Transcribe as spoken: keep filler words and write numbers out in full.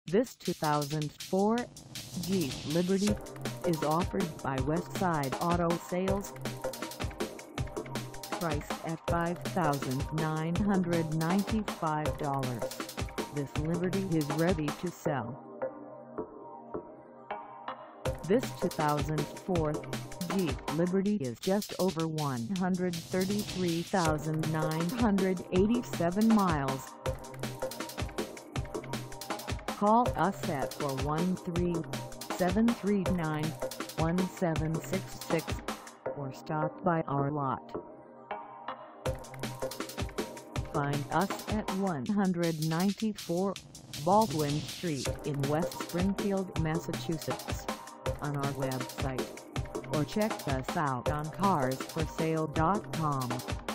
This two thousand four Jeep Liberty is offered by Westside Auto Sales. Priced at five thousand nine hundred ninety-five dollars, this Liberty is ready to sell. This two thousand four Jeep Liberty is just over one hundred thirty-three thousand nine hundred eighty-seven miles. Call us at four one three, seven three nine, one seven six six or stop by our lot. Find us at one ninety-four Baldwin Street in West Springfield, Massachusetts, on our website, or check us out on cars for sale dot com.